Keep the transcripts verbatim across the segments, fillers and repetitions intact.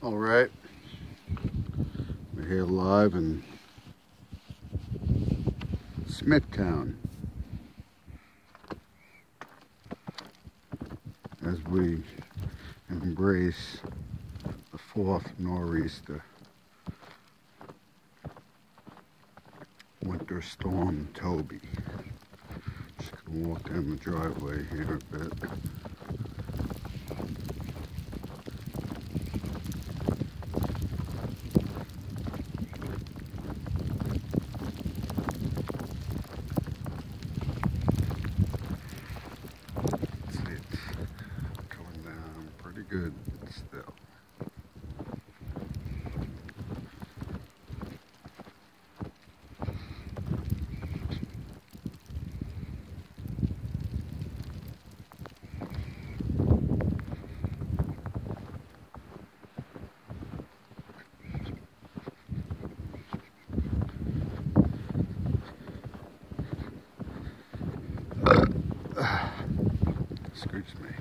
All right, we're here live in Smithtown as we embrace the fourth nor'easter, Winter Storm Toby. Just gonna walk down the driveway here a bit. Good still. Excuse me.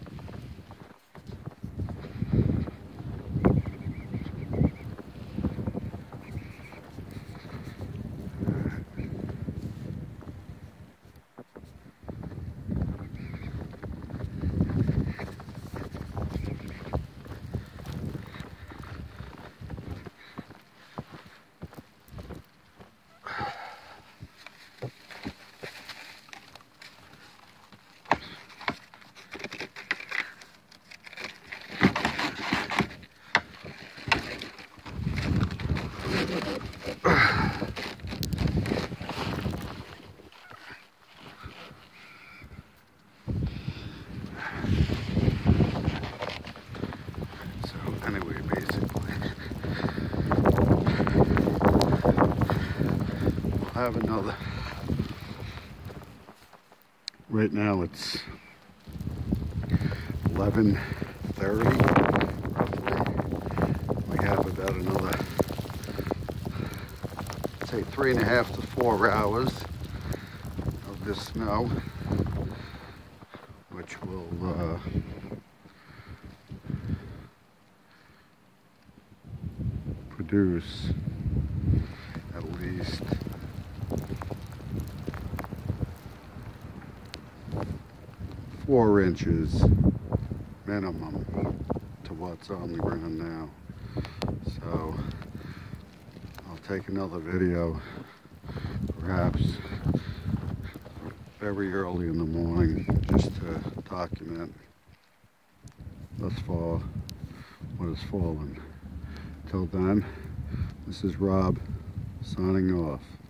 Anyway, basically, we'll have another. Right now it's eleven thirty, roughly. We have about another, say, three and a half to four hours of this snow, which will uh, produce at least four inches minimum to what's on the ground now. So I'll take another video, perhaps very early in the morning, just to document thus far what has fallen. Till then, this is Rob signing off.